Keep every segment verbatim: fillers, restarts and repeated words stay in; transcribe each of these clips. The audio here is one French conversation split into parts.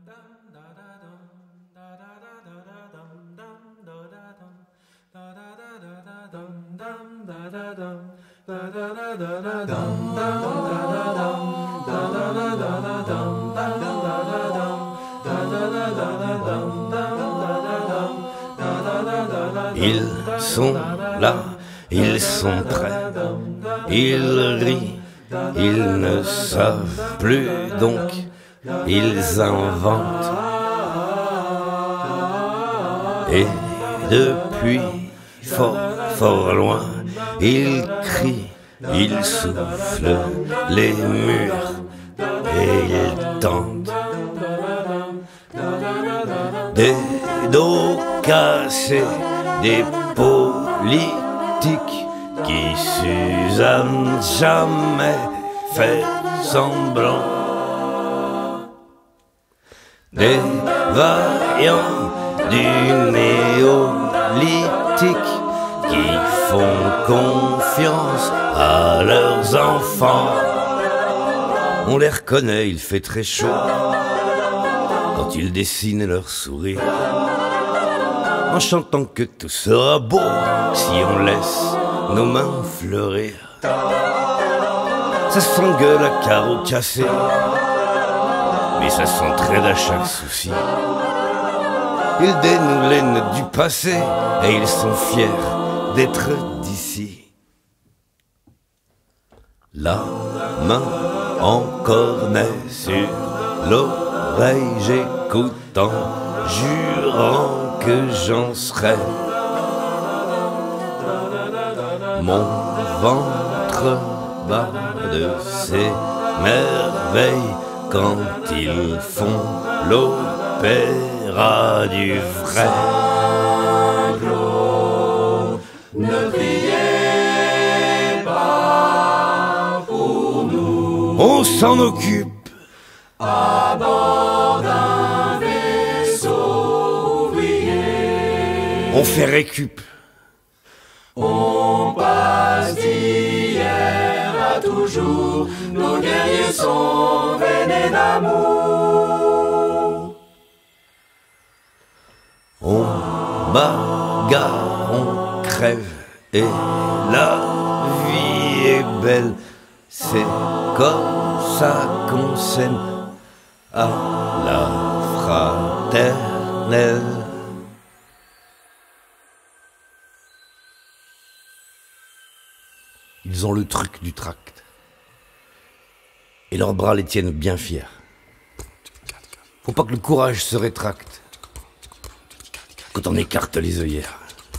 Ils sont là, ils sont prêts, ils rient, ils ne savent plus donc, ils inventent. Et depuis fort, fort loin, ils crient, ils soufflent les murs et ils tentent. Des dos cassés, des politiques qui Suzanne jamais fait semblant. Des vaillants du néolithique qui font confiance à leurs enfants. On les reconnaît, il fait très chaud quand ils dessinent leur sourire, en chantant que tout sera beau si on laisse nos mains fleurir. Ça s'engueule à carreaux cassés, mais ça s'entraide à chaque souci. Ils dénouent les nœuds du passé et ils sont fiers d'être d'ici. La main en cornet sur l'oreille, j'écoute en jurant que j'en serai. Mon ventre bat de ses merveilles quand ils font l'opéra du vrai. Ne priez pas pour nous. On s'en occupe à bord d'un vaisseau ouvrier. On fait récup. On passe d'hier à toujours. Nos guerriers sont veinés d'amour. On bagarre, on crève et la vie est belle. C'est comme ça qu'on s'aime à la fraternelle. Ils ont le truc du tract et leurs bras les tiennent bien fiers. Faut pas que le courage se rétracte quand on écarte les œillères.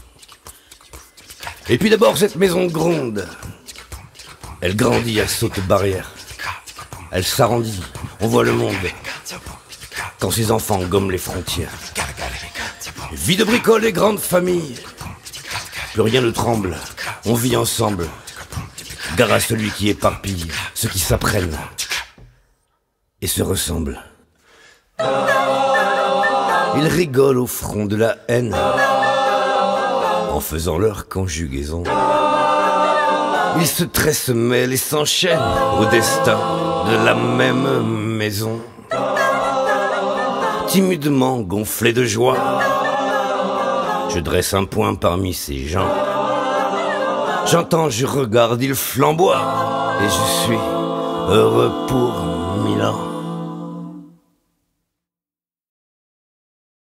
Et puis d'abord cette maison gronde. Elle grandit à saute barrière. Elle s'arrondit, on voit le monde quand ses enfants gomment les frontières. Vie de bricole et grande famille, plus rien ne tremble, on vit ensemble. Gare à celui qui éparpille ceux qui s'apprennent et se ressemblent. Ils rigolent au front de la haine en faisant leur conjugaison. Ils se tressent, mêlent et s'enchaînent au destin de la même maison. Timidement gonflé de joie, je dresse un point parmi ces gens. J'entends, je regarde, ils flamboient, et je suis heureux pour mille ans.